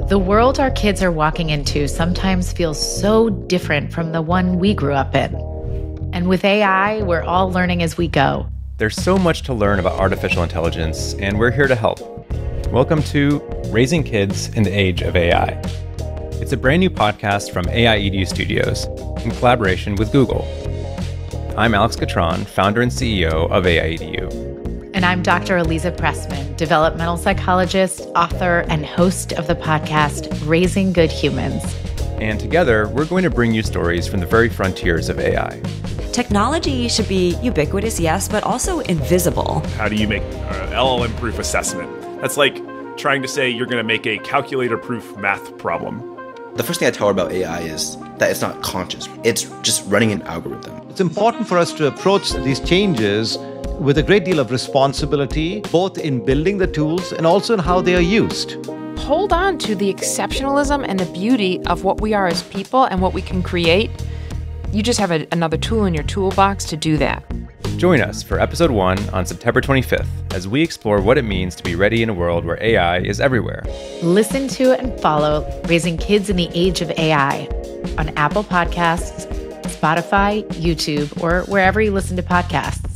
The world our kids are walking into sometimes feels so different from the one we grew up in. And with AI, we're all learning as we go. There's so much to learn about artificial intelligence, and we're here to help. Welcome to Raising Kids in the Age of AI. It's a brand new podcast from aiEDU Studios in collaboration with Google. I'm Alex Kotran, founder and CEO of aiEDU. And I'm Dr. Aliza Pressman, developmental psychologist, author, and host of the podcast, Raising Good Humans. And together, we're going to bring you stories from the very frontiers of AI. Technology should be ubiquitous, yes, but also invisible. How do you make an LLM-proof assessment? That's like trying to say you're going to make a calculator-proof math problem. The first thing I tell her about AI is that it's not conscious. It's just running an algorithm. It's important for us to approach these changes with a great deal of responsibility, both in building the tools and also in how they are used. Hold on to the exceptionalism and the beauty of what we are as people and what we can create. You just have another tool in your toolbox to do that. Join us for episode 1 on September 25th as we explore what it means to be ready in a world where AI is everywhere. Listen to and follow Raising Kids in the Age of AI on Apple Podcasts, Spotify, YouTube, or wherever you listen to podcasts.